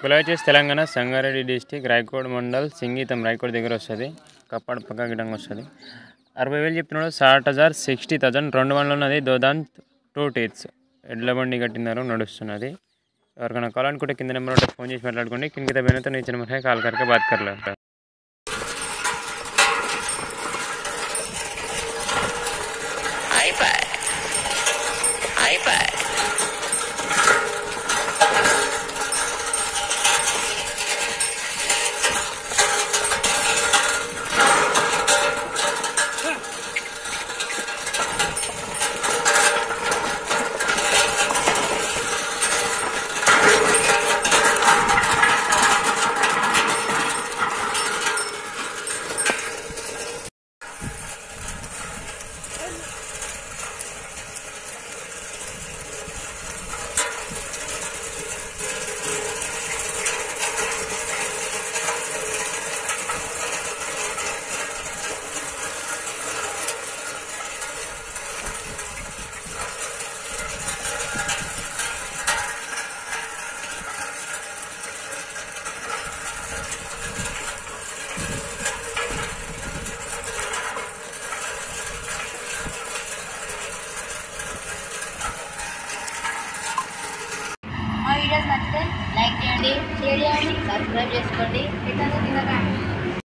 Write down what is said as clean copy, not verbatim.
कुलाचेस Telangana Sangareddy district Raikode mandal Singitham Raikode దగ్గర వస్తది కప్పడ పక్క గిడంగా వస్తది 60000 చెప్తున్నాడు 60000 60000 200 ఉన్నది దోదాంత్ 2 టీత్స్ ఎడ్ల బండి కట్టినారు నడుస్తున్నది ఎవరికైనా కావాలనుకుంటే కింద నెంబర్ ఉంటే ఫోన్ చేసి మాట్లాడుకోండి కింద బెనతో नीचे नंबर है कॉल करके बात कर लो hi bye hi bye videos నచ్చితే లైక్ చేయండి షేర్ చేయండి సబ్స్క్రైబ్ చేసుకోండి